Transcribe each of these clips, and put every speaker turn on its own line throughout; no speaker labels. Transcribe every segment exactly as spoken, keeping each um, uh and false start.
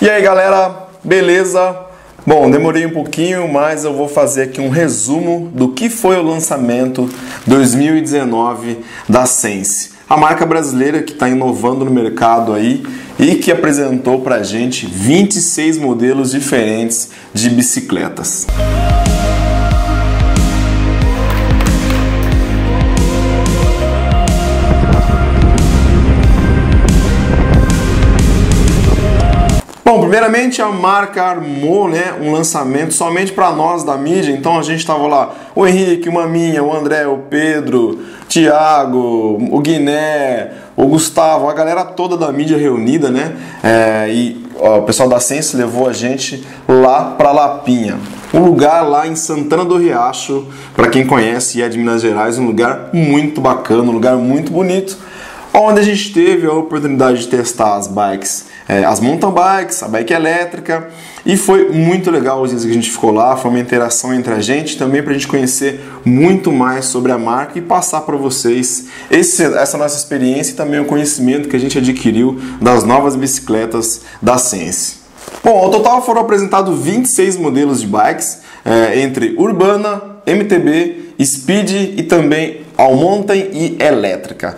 E aí galera, beleza? Bom, demorei um pouquinho, mas eu vou fazer aqui um resumo do que foi o lançamento dois mil e dezenove da Sense, a marca brasileira que está inovando no mercado aí e que apresentou pra gente vinte e seis modelos diferentes de bicicletas. Bom, primeiramente a marca armou, né, um lançamento somente para nós da mídia, então a gente estava lá, o Henrique, o Maminha, o André, o Pedro, o Thiago, o Guiné, o Gustavo, a galera toda da mídia reunida, né, é, e ó, o pessoal da Sense levou a gente lá para Lapinha, um lugar lá em Santana do Riacho, para quem conhece e é de Minas Gerais, um lugar muito bacana, um lugar muito bonito, onde a gente teve a oportunidade de testar as bikes, é, as mountain bikes, a bike elétrica, e foi muito legal os dias que a gente ficou lá, foi uma interação entre a gente, também para a gente conhecer muito mais sobre a marca e passar para vocês esse, essa nossa experiência e também o conhecimento que a gente adquiriu das novas bicicletas da Sense. Bom, ao total foram apresentados vinte e seis modelos de bikes, é, entre urbana, M T B, Speed e também All Mountain e elétrica.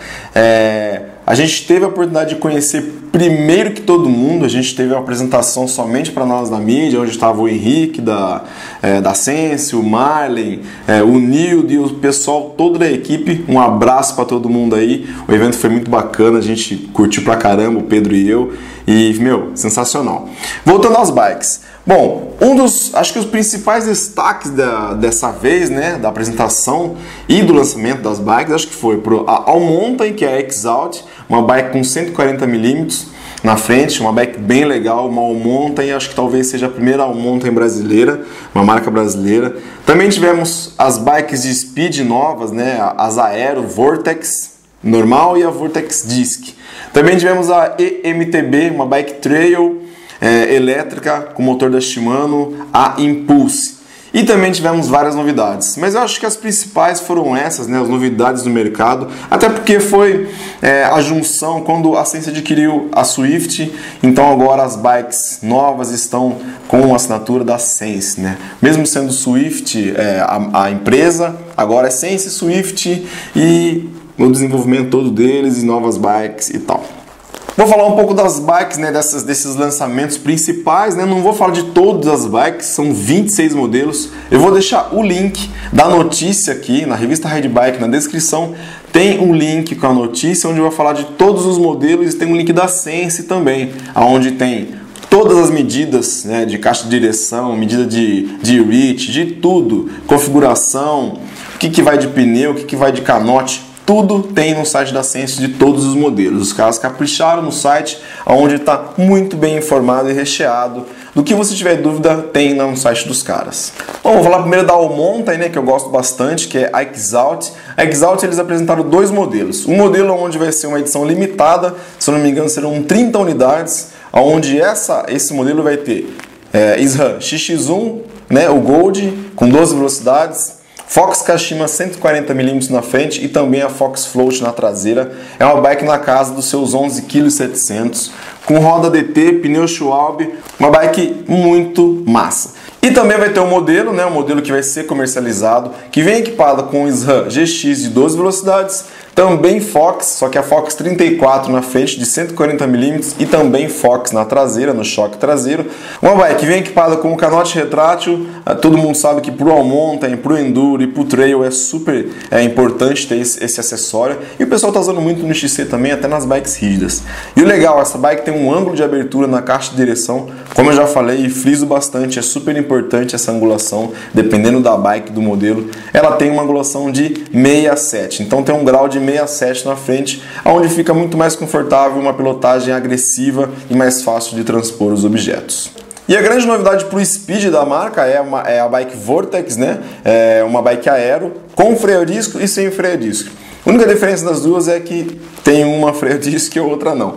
É, a gente teve a oportunidade de conhecer primeiro que todo mundo, a gente teve uma apresentação somente para nós da mídia, onde estava o Henrique da, é, da Sense, o Marley, é, o Nildo e o pessoal todo da equipe. Um abraço para todo mundo aí, o evento foi muito bacana, a gente curtiu pra caramba, o Pedro e eu, e meu, sensacional. Voltando às bikes. Bom, um dos, acho que os principais destaques da, dessa vez, né, da apresentação e do lançamento das bikes, acho que foi pro, a All Mountain, que é a Exalt, uma bike com cento e quarenta milímetros na frente, uma bike bem legal, uma All Mountain, acho que talvez seja a primeira All Mountain brasileira, uma marca brasileira. Também tivemos as bikes de Speed novas, né, as Aero Vortex normal e a Vortex Disc. Também tivemos a E M T B, uma bike trail é, elétrica com motor da Shimano, a Impulse. E também tivemos várias novidades, mas eu acho que as principais foram essas, né, as novidades do mercado, até porque foi é, a junção quando a Sense adquiriu a Swift, então agora as bikes novas estão com a assinatura da Sense, né? Mesmo sendo Swift é, a, a empresa, agora é Sense, Swift e o desenvolvimento todo deles e novas bikes e tal. Vou falar um pouco das bikes, né, dessas, desses lançamentos principais, né? Não vou falar de todas as bikes, são vinte e seis modelos. Eu vou deixar o link da notícia aqui na revista Ride Bike na descrição. Tem um link com a notícia onde eu vou falar de todos os modelos e tem um link da Sense também, onde tem todas as medidas, né, de caixa de direção, medida de, de reach, de tudo, configuração, o que, que vai de pneu, o que, que vai de canote. Tudo tem no site da Sense de todos os modelos. Os caras capricharam no site, onde está muito bem informado e recheado. Do que você tiver dúvida, tem no site dos caras. Bom, vou falar primeiro da All Mountain, né, que eu gosto bastante, que é a Exalt. A Exalt, eles apresentaram dois modelos. Um modelo onde vai ser uma edição limitada, se eu não me engano serão trinta unidades, onde essa, esse modelo vai ter é, SRAM X X um, né, o Gold, com doze velocidades, Fox Kashima cento e quarenta milímetros na frente e também a Fox Float na traseira. É uma bike na casa dos seus onze vírgula setecentos quilos, com roda D T, pneu Schwalbe, uma bike muito massa. E também vai ter um modelo, né, um modelo que vai ser comercializado, que vem equipado com o SRAM G X de doze velocidades, também Fox, só que a Fox trinta e quatro na frente de cento e quarenta milímetros e também Fox na traseira, no choque traseiro. Uma bike que vem equipada com um canote retrátil, todo mundo sabe que pro All Mountain, pro Enduro e pro Trail é super é, importante ter esse, esse acessório. E o pessoal tá usando muito no X C também, até nas bikes rígidas. E o legal, essa bike tem um ângulo de abertura na caixa de direção, como eu já falei e friso bastante, é super importante essa angulação, dependendo da bike, do modelo. Ela tem uma angulação de sessenta e sete, então tem um grau de sessenta e sete na frente, onde fica muito mais confortável, uma pilotagem agressiva e mais fácil de transpor os objetos. E a grande novidade para o Speed da marca é, uma, é a bike Vortex, né? É uma bike aero com freio a disco e sem freio a disco. A única diferença das duas é que tem uma freio a disco e a outra não.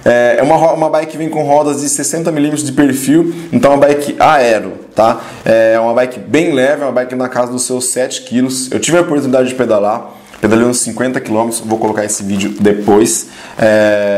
É uma, uma bike que vem com rodas de sessenta milímetros de perfil, então é uma bike aero, tá? É uma bike bem leve, é uma bike na casa dos seus sete quilos. Eu tive a oportunidade de pedalar, pedalei uns cinquenta quilômetros, vou colocar esse vídeo depois. É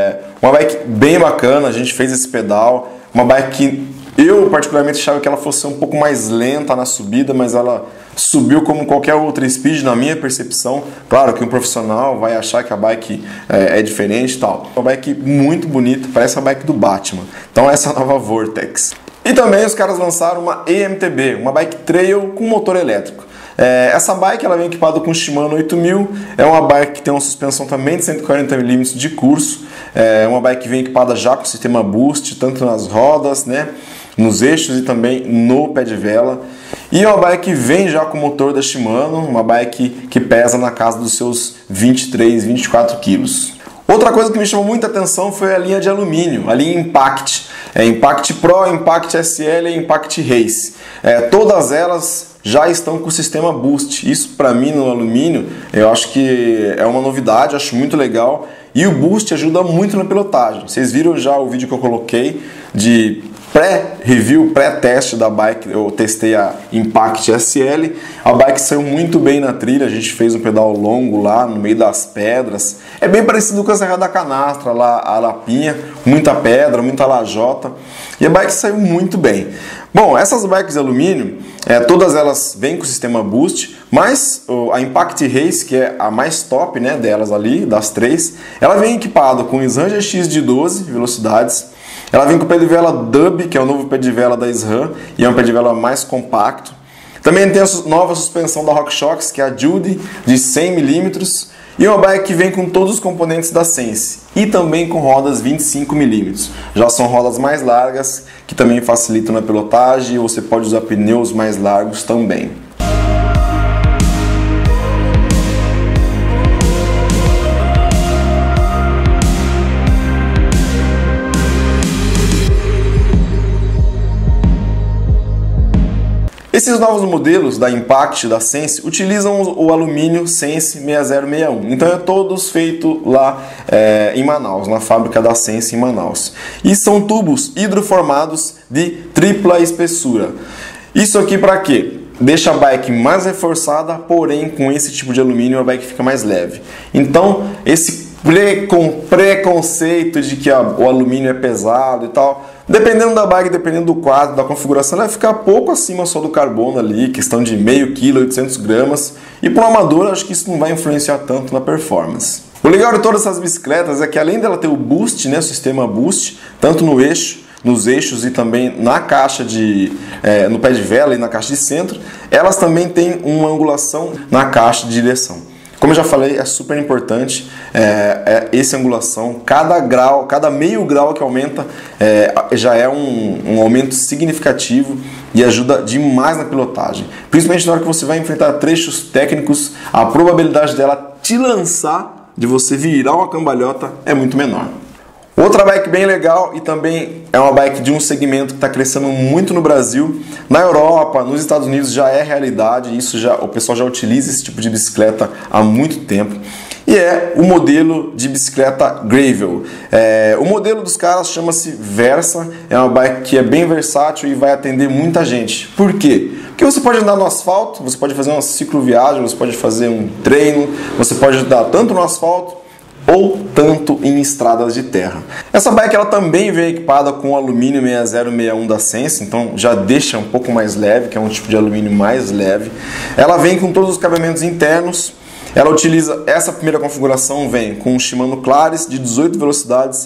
Uma bike bem bacana, a gente fez esse pedal, uma bike que eu particularmente achava que ela fosse um pouco mais lenta na subida, mas ela subiu como qualquer outra speed na minha percepção. Claro que um profissional vai achar que a bike é, é diferente e tal. Uma bike muito bonita, parece a bike do Batman. Então essa é a nova Vortex. E também os caras lançaram uma E M T B, uma bike trail com motor elétrico. É, essa bike ela vem equipada com Shimano oito mil, é uma bike que tem uma suspensão também de cento e quarenta milímetros de curso, é uma bike que vem equipada já com sistema boost, tanto nas rodas, né, nos eixos e também no pé de vela. E é uma bike que vem já com o motor da Shimano, uma bike que pesa na casa dos seus vinte e três, vinte e quatro quilos. Outra coisa que me chamou muita atenção foi a linha de alumínio, a linha Impact. É Impact Pro, Impact S L e Impact Race. É, todas elas já estão com o sistema Boost. Isso para mim no alumínio, eu acho que é uma novidade, acho muito legal. E o Boost ajuda muito na pilotagem. Vocês viram já o vídeo que eu coloquei de pré-review, pré-teste da bike, eu testei a Impact S L, a bike saiu muito bem na trilha, a gente fez um pedal longo lá no meio das pedras, é bem parecido com a Serra da Canastra, lá a Lapinha, muita pedra, muita lajota, e a bike saiu muito bem. Bom, essas bikes de alumínio, é, todas elas vêm com o sistema Boost, mas a Impact Race, que é a mais top, né, delas ali, das três, ela vem equipada com SRAM G X de doze velocidades. Ela vem com o pé de vela Dub, que é o novo pé de vela da SRAM, e é um pé de vela mais compacto. Também tem a nova suspensão da RockShox, que é a Judy, de cem milímetros, e uma bike que vem com todos os componentes da Sense, e também com rodas vinte e cinco milímetros. Já são rodas mais largas, que também facilitam na pilotagem, e você pode usar pneus mais largos também. Esses novos modelos da Impact, da Sense, utilizam o alumínio Sense seis zero seis um. Então é todos feitos lá é, em Manaus, na fábrica da Sense em Manaus. E são tubos hidroformados de tripla espessura. Isso aqui para quê? Deixa a bike mais reforçada, porém com esse tipo de alumínio a bike fica mais leve. Então esse preconceito de que o alumínio é pesado e tal, dependendo da bike, dependendo do quadro, da configuração, ela vai ficar pouco acima só do carbono ali, questão de meio quilo, oitocentos gramas, e para um amador acho que isso não vai influenciar tanto na performance. O legal de todas essas bicicletas é que além dela ter o Boost, né, o sistema Boost, tanto no eixo, nos eixos e também na caixa de, é, no pé de vela e na caixa de centro, elas também têm uma angulação na caixa de direção. Como eu já falei, é super importante é, é, essa angulação. Cada grau, cada meio grau que aumenta é, já é um, um aumento significativo e ajuda demais na pilotagem. Principalmente na hora que você vai enfrentar trechos técnicos, a probabilidade dela te lançar, de você virar uma cambalhota, é muito menor. Outra bike bem legal e também é uma bike de um segmento que está crescendo muito no Brasil. Na Europa, nos Estados Unidos já é realidade, isso já, o pessoal já utiliza esse tipo de bicicleta há muito tempo. E é o modelo de bicicleta Gravel. É, o modelo dos caras chama-se Versa, é uma bike que é bem versátil e vai atender muita gente. Por quê? Porque você pode andar no asfalto, você pode fazer uma cicloviagem, você pode fazer um treino, você pode andar tanto no asfalto ou tanto em estradas de terra. Essa bike ela também vem equipada com o alumínio seis zero seis um da Sense, então já deixa um pouco mais leve, que é um tipo de alumínio mais leve. Ela vem com todos os cabeamentos internos. Ela utiliza, essa primeira configuração vem com o Shimano Claris de dezoito velocidades,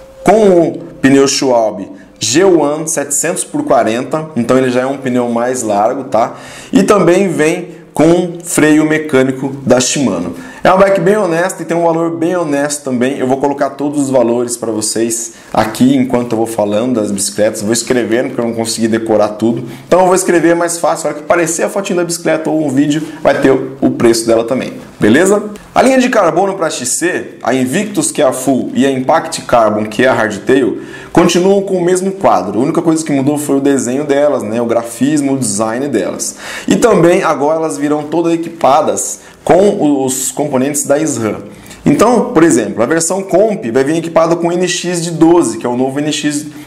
com o pneu Schwalbe G um setecentos por quarenta, então ele já é um pneu mais largo, tá? E também vem com freio mecânico da Shimano. É uma bike bem honesta e tem um valor bem honesto também. Eu vou colocar todos os valores para vocês aqui enquanto eu vou falando das bicicletas. Vou escrevendo porque eu não consegui decorar tudo. Então eu vou escrever mais fácil. Na hora que aparecer a fotinha da bicicleta ou um vídeo, vai ter o preço dela também. Beleza? A linha de carbono para X C, a Invictus, que é a Full, e a Impact Carbon, que é a Hardtail, continuam com o mesmo quadro. A única coisa que mudou foi o desenho delas, né? O grafismo, o design delas. E também agora elas virão todas equipadas com os componentes da SRAM. Então, por exemplo, a versão Comp vai vir equipada com N X de doze, que é o novo N X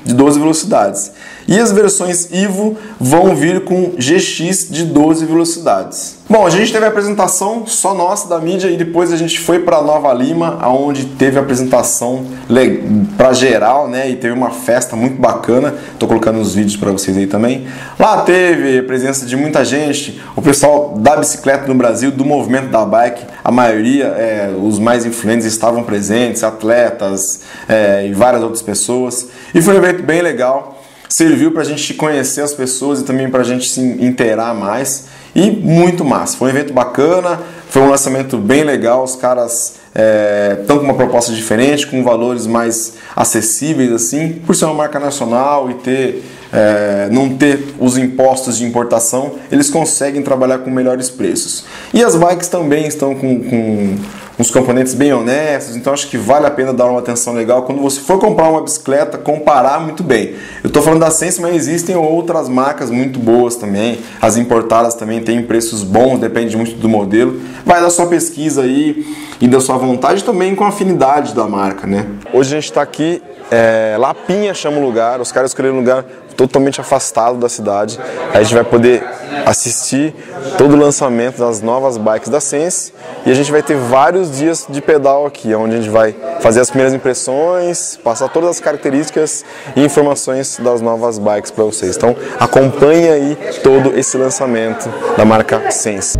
de doze velocidades. E as versões Evo vão vir com G X de doze velocidades. Bom, a gente teve a apresentação só nossa da mídia e depois a gente foi para Nova Lima, onde teve a apresentação para geral, né? E teve uma festa muito bacana. Tô colocando os vídeos para vocês aí também. Lá teve presença de muita gente, o pessoal da bicicleta no Brasil, do movimento da bike, a maioria, é, os mais influentes estavam presentes, atletas é, e várias outras pessoas. E foi um evento bem legal. Serviu para a gente conhecer as pessoas e também para a gente se inteirar mais. E muito massa. Foi um evento bacana, foi um lançamento bem legal. Os caras estão é, com uma proposta diferente, com valores mais acessíveis, assim, por ser uma marca nacional e ter, é, não ter os impostos de importação, eles conseguem trabalhar com melhores preços. E as bikes também estão com, com uns componentes bem honestos, então acho que vale a pena dar uma atenção legal quando você for comprar uma bicicleta, comparar muito bem. Eu estou falando da Sense, mas existem outras marcas muito boas também, as importadas também têm preços bons, depende muito do modelo. Vai da sua pesquisa aí e da sua vontade, também com a afinidade da marca, né? Hoje a gente está aqui, é, Lapinha chama o lugar, os caras escolheram um lugar totalmente afastado da cidade. Aí a gente vai poder assistir todo o lançamento das novas bikes da Sense e a gente vai ter vários dias de pedal aqui, onde a gente vai fazer as primeiras impressões, passar todas as características e informações das novas bikes para vocês. Então acompanhe aí todo esse lançamento da marca Sense.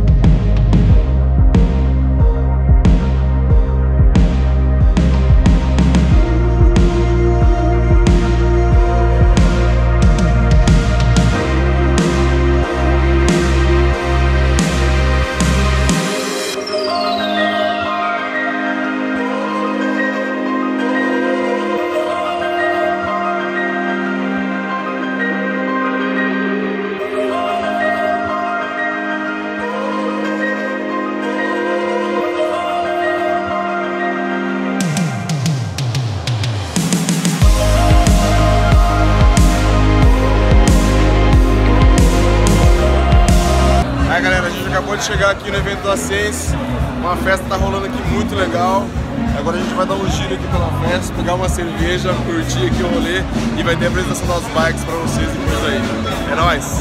Acabou de chegar aqui no evento da Sense, uma festa tá rolando aqui muito legal. Agora a gente vai dar um giro aqui pela festa, pegar uma cerveja, curtir aqui o rolê e vai ter a apresentação das bikes pra vocês depois aí. É nóis!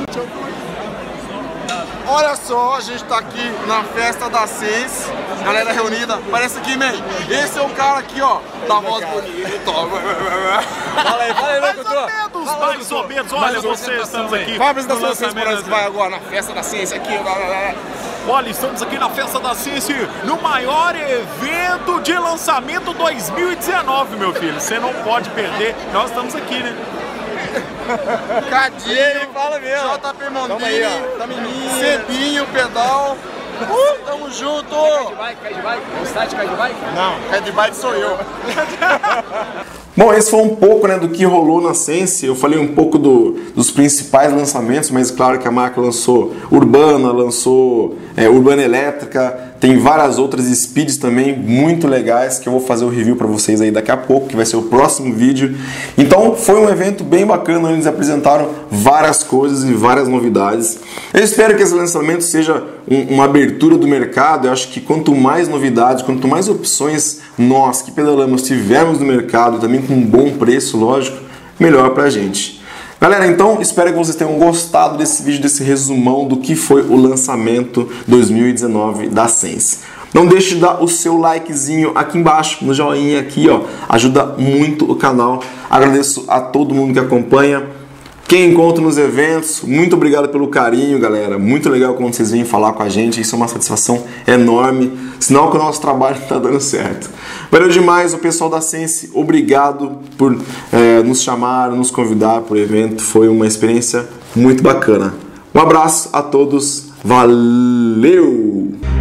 Olha só, a gente tá aqui na festa da Sense, galera reunida. Parece aqui, man, esse é o cara aqui, ó, da voz bonita.
Fala aí, fala aí, locutor.
Mais ou menos, olha, vocês estamos aqui.
Qual a apresentação da Sense parece que vai agora na festa da Sense aqui?
Olha, estamos aqui na festa da Sense, no maior evento de lançamento dois mil e dezenove, meu filho. Você não pode perder, nós estamos aqui, né?
Cadinho,
fala mesmo.
J P Mondini, Cebinho, Pedal. Uh, tamo junto!
Cai de bike, cai de bike? O site cai de bike?
Não, cai de bike sou eu.
Bom, esse foi um pouco, né, do que rolou na Sense. Eu falei um pouco do, dos principais lançamentos, mas claro que a marca lançou Urbana, lançou é, Urbana Elétrica, tem várias outras speeds também muito legais que eu vou fazer o review para vocês aí daqui a pouco, que vai ser o próximo vídeo. Então foi um evento bem bacana, onde eles apresentaram várias coisas e várias novidades. Eu espero que esse lançamento seja um, uma abertura do mercado. Eu acho que quanto mais novidades, quanto mais opções nós que pedalamos tivermos no mercado, também com um bom preço, lógico, melhor pra gente. Galera, então espero que vocês tenham gostado desse vídeo, desse resumão do que foi o lançamento dois mil e dezenove da Sense. Não deixe de dar o seu likezinho aqui embaixo, no joinha aqui, ó, ajuda muito o canal. Agradeço a todo mundo que acompanha. Quem encontra nos eventos, muito obrigado pelo carinho, galera. Muito legal quando vocês vêm falar com a gente. Isso é uma satisfação enorme. Sinal que o nosso trabalho está dando certo. Valeu demais o pessoal da Sense. Obrigado por é, nos chamar, nos convidar para o evento. Foi uma experiência muito bacana. Um abraço a todos. Valeu!